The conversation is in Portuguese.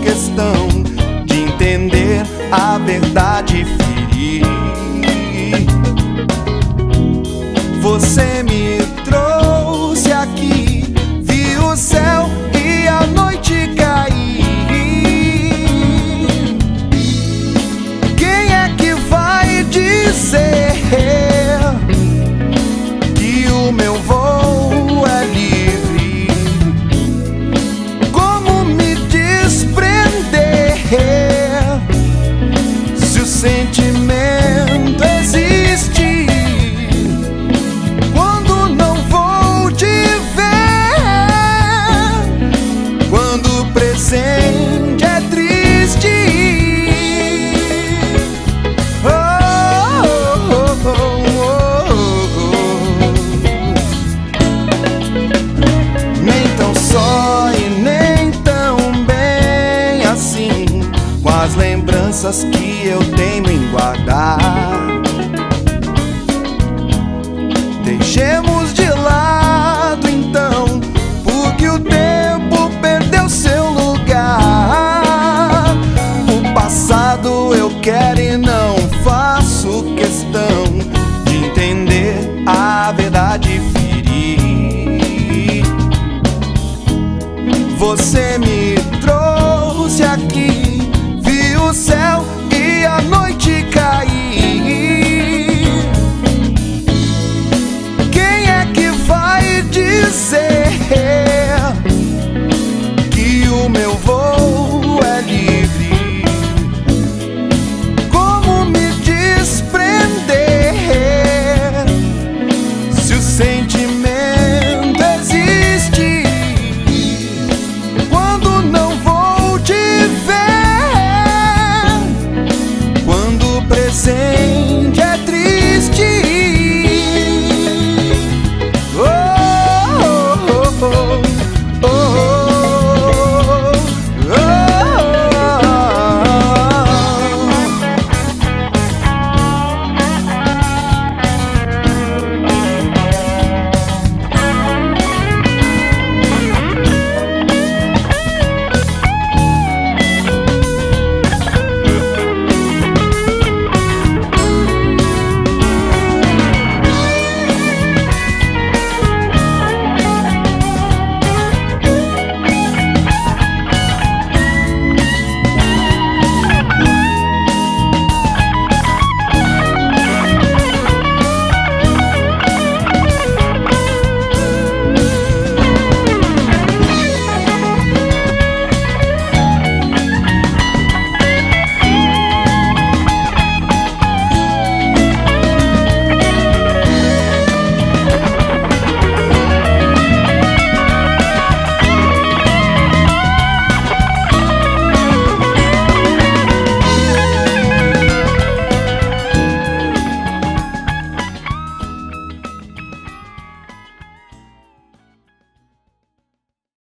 questão de entender a verdade e ferir. Você me trouxe aqui, vi o céu e a noite cair. Quem é que vai dizer que o meu voo é livre? Como me desprender se o sentimento existe? Quando não vou te ver, quando o presente é triste. Oh, oh, oh, oh, oh. Nem tão só e nem tão bem assim, com as lembranças que eu teimo em guardar. Deixemos